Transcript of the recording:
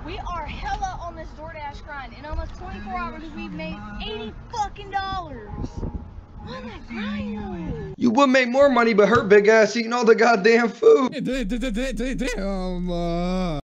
We are hella on this DoorDash grind. In almost 24 hours, we've made $80 fucking dollars. On that grind, though. You would make more money, but her big ass eating all the goddamn food. Damn.